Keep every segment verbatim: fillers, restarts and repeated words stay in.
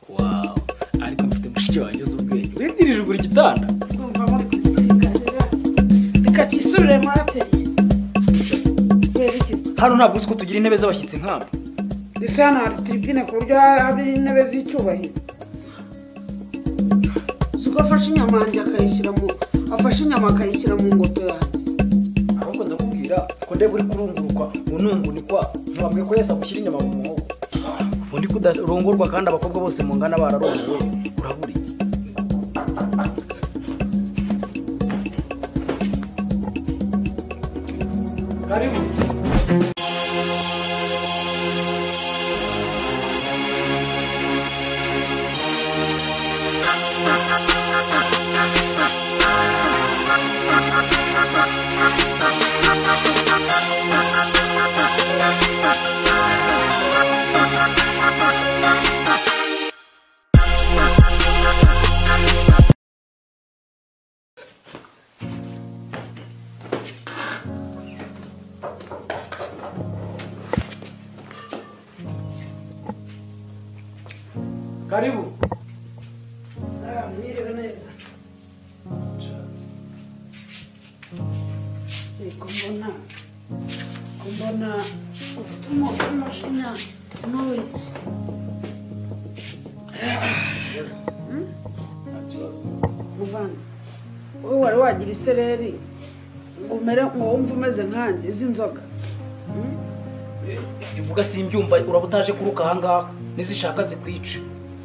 Wow, ariko mfite mushiki wanjye uzubwenge. Wibwirije ugura igitanda? Ndumva muri kugisinganira. Reka kisubire mu atelier. Hano ntabwo uzi ko tugira intebe z'abashyitsi nk'aba. Ese hano hari tribune ku buryo hari intebe z'icyubahiro. Suko afashe inyama yanjye akayishyira mu afashe inyama akayishyira mu ngoto yanjye. Ahubwo ndakubwira ko ndeba uri kurungurukwa unungunikwa nkababwiye ko Yesu agushyira inyama mu muhogo. Ubundi kudarongorwa kandi abakobwa bose mu ngana bararongowe urabura iki? Karibu. Karibu. Ah, mwiriwe neza. Si kumbona. Kumbona ufite umujinya n'uwiki. Muvana. Wowe wari wagira isereri ngo umere wumva umeze nkanjye izi nzoga. Ivuga simbyumva urabutaje kuruka aha ngaha nizishaka zikwica.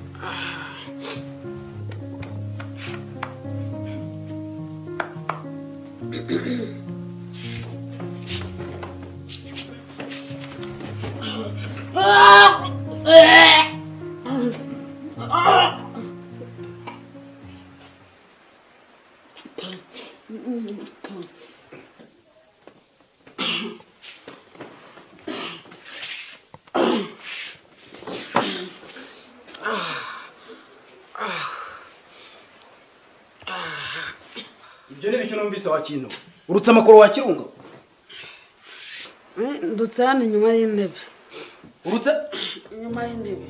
Ibyo ni bicyo numvise wa kintu. Urutse amakoro wa kirunga. Ndutse hano inyuma y'intebe. Urutse Inyuma y'intebe.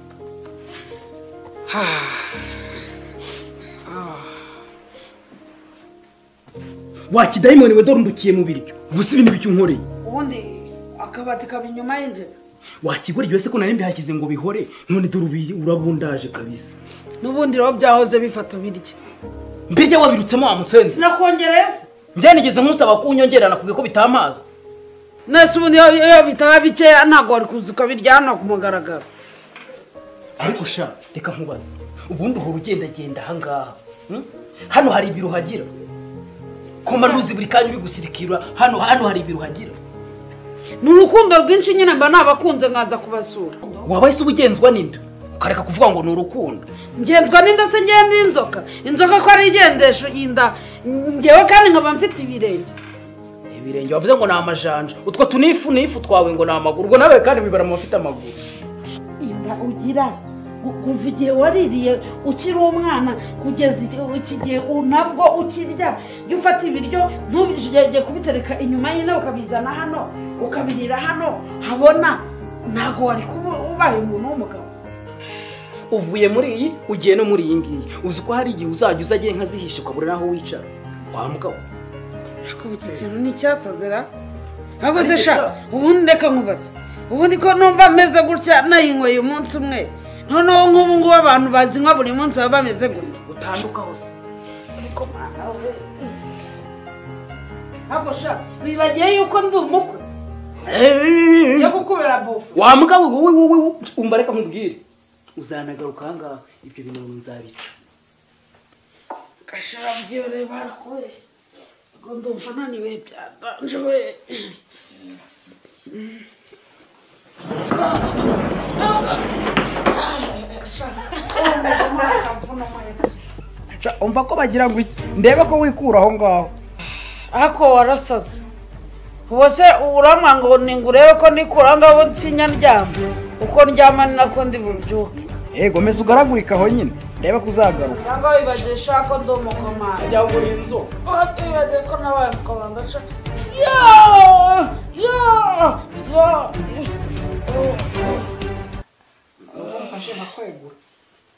Wa kidayimoni we dorundukiye mu biryo. Ubusi ibintu bicyo unkoreye. Ubundi akabati kaba inyuma y'intebe. Wa kigori byose ko nari mbihashyize ngo bihore none dore urabundaje kabisa. N'ubundi rero byahoze bifata birye. Mbirya wabirutsemo wa musenzi. Sinakongereza. Njye nigeze nkusaba kunyongerana kuge ko bitamaza. Nese ubundi iyo bitaba bikeya ntago wari kuzuka birya hano ku mugaragaro. Ariko sha reka nkubaza. Ubundi uhora ugenda genda aha ngaha. Hano hari ibiro hagira. Koma nduzi buri kanyu bigusirikira hano hano hari ibiro hagira. Nurukundo rwinshi nyine mba nabakunze nkaza kubasura. Wabaye ubugenzwa n'inda. Ukareka kuvuga ngo nurukundo. Ngenzwa n'inda se ngenda inzoka. Inzoka ko ari igendesho inda. Ngewe kandi nkaba mfite ibirenge. Ibirenge wavuze ngo na amajanja. Utwo tunifu nifu twawe ngo na amaguru. Ngo nawe kandi bibara mu bafite amaguru. Inda ugira kuva igihe waririye ukiri umwana kugeza iki gihe unabwo ukirya iyo ufata ibiryo ntubijye kubitereka inyuma y'intebe ukabizana hano ukabirira hano habona ntago wari kuba ubaye umuntu w'umugabo. Uvuye muri iyi ugiye no muri iyi ngiyi uzi ko hari igihe uzajya uzagiye nka zihishe ukabura naho wicara wa mugabo. Yakubutse ikintu n'icyasazera ahubwo se sha ubundi reka nkubaze ubundi ko numva meze gutya nayinyweye umunsi umwe noneho nk'ubu ngubu abantu bazinywa buri munsi baba bameze gute utanduka hose. ariko mwana we ahubwo sha bibagiye yuko ndi umukwe yo kukubera bofu wa mugabo wowe wowe umva reka nkubwire uzanagaruka aha ngaha ibyo bintu nzabica. Gashara byore barakubeshye ngo ndumva naniwe byabanje we. Umva ko bagira ngo ndebe ko wikura aho ngaho. Ako warasaze. Ubose uramwa ngo ningurebe ko nikura ngaho nsinya ndyama. Uko ndyama nako ndi bubyuke. Yego meze ugaragurika aho nyine. Ndebe kuzagaruka. Cyangwa wibagisha ko ndomukoma. Ajya ngo inzofu. Ati bade ko nabaye mukabanga cha. Yo! Yo! Yo! Mfashe nakwegura.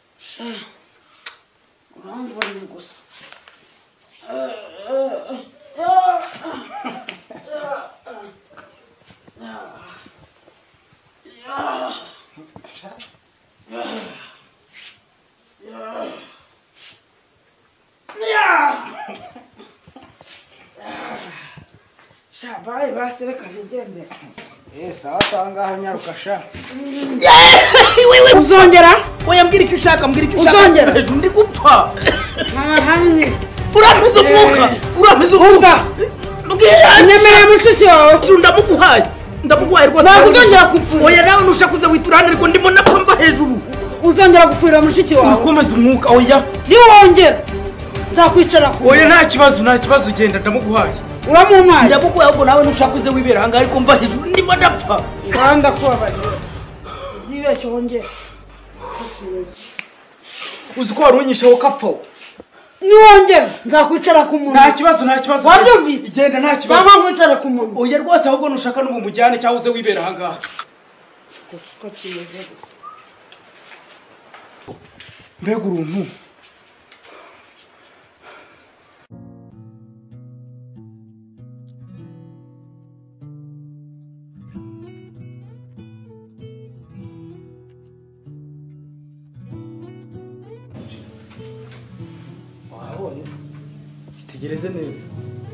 baye basi reka ntigende. Eh sawa sawa ngaho nyaruka sha. Wewe uzongera? Oya mbwira icyo ushaka mbwira icyo ushaka. Uzongera hejuru ndi gupfa. Ha hamwe. Urameze umwuka. Urameze umwuka. Mbwira nyemerera mucuci wawe. Ndamuguhaye. Ndamuguhaye rwose. Uzongera gupfura. Oya nawe nushakuze witurana ariko ndimo napamba hejuru. Uzongera gufurira mushiki wawe. Ukomeza umwuka oya. Niwongera nzakwicara ku. Oya nta kibazo nta kibazo ugenda ndamuguhaye. Uramumaye. Ndamuguhaye ahubwo nawe nushakuze wibera hanga ariko mva hejuru ndimo ndapfa. Rwanda kubabaye. Zibeshye wongera. Uzi ko warunyishaho kapfa. Niwongera nzakwicara ku muntu. Nta kibazo nta kibazo. Wabyumvise? Igenda nta kibazo. Cyangwa nkwicara ku muntu. Oya rwose ahubwo nushaka n'ubu mujyane cyangwa uze wibera hanga. Gusuka kimeze. Mbega uruntu. Wabonye? Itegereze neza.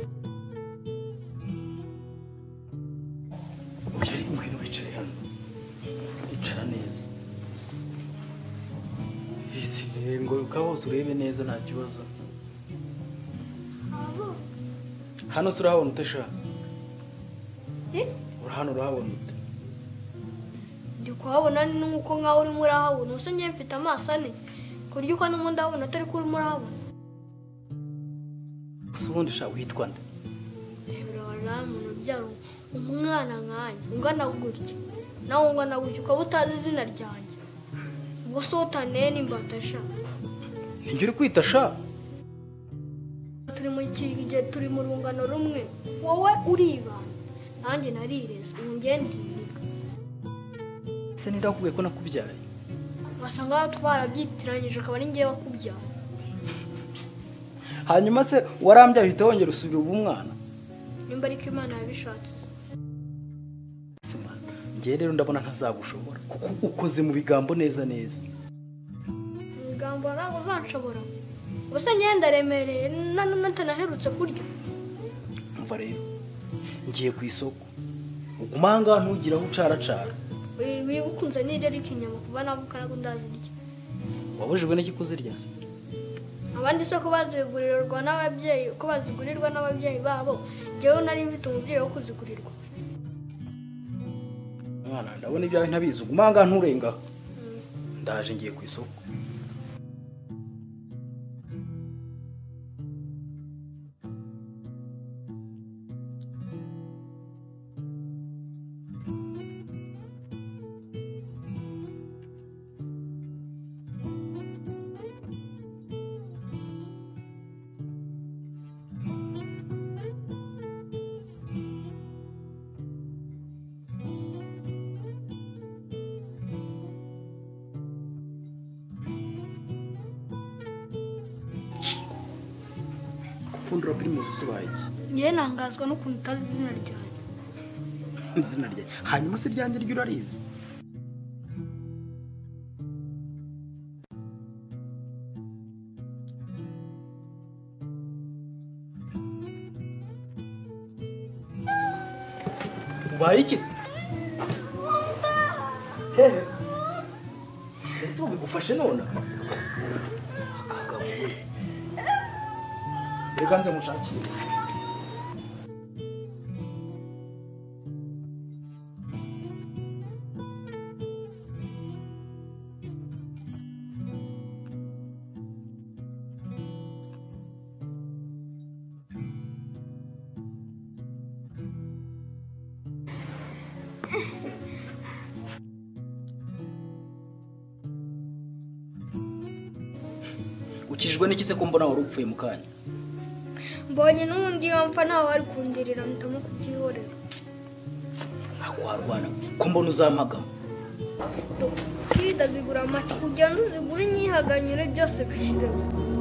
Oya ari umuhino wicare hano. Icara neza. Ngo ukabose urebe neza nta kibazo. Hano surahabona utesha. Eh? Urahano urahabona ute? Ndi kuhabona nuko nkaho uri muri ahabona. Usa ngiye mfite amaso ane. Kurya uko n'umuntu ndabona atari kuri muri ahabona. Usubundi sha witwa nde? Ebra muntu byaro umwana nkanye ungana gutya. Nawe ungana gutya ukaba utazi izina ryanjye. Ubwo sotane nimbatasha. Ninjye uri kwita sha. Turi mu kige turi mu rungano rumwe. Wowe uriba. Nanjye narireza. Ungendiga. Se ndakubwiye ko nakubyaye. Basanga twarabyitiranyije akaba ari ngiye wakubyaye. Hanyuma se warambya uhita wongera usubira ubu mwana. Nimba ariko Imana yabishatse. Simana. Ngiye rero ndabona ntazagushobora kuko ukoze mu bigambo neza neza. Bigambo ntabwo uzanshobora. Ubuse ngenda remereye natanaherutse kurya. Umva rero. Ngiye ku isoko. Ugumanga ntugira aho ucaracara. Wigukunze n'iryo ikinyama kuva navuka nako ndazirya. Wabujijwe n'iki kuzirya? Abandi se ko bazigurirwa n'ababyeyi ko bazigurirwa n'ababyeyi babo. Jewe nari mfite umubyeyi wo kuzigurirwa. Mwana ndabona ibyawe ntabizi ugumanga nturenga. Ndaje ngiye ku isoko. Fundura primus subaye. Ngiye nangazwa no kuntazi izina ryanjye. Izina rye. Hanyuma se ryanjye ryo urarizi. Ubaye iki se? Hehe. Ese ubigufashe none? Akagabo. Reka nze mushakire. Ukijwe n'iki se ko mbona wari upfuye mu kanya? Mbonye n'undi bamfa nawe ari kundirira mutamo kubyihorera. Akwarwana ko mbona uzampaga. Kida zigura amata kugenda uzigura inyihaganyure byose bishire.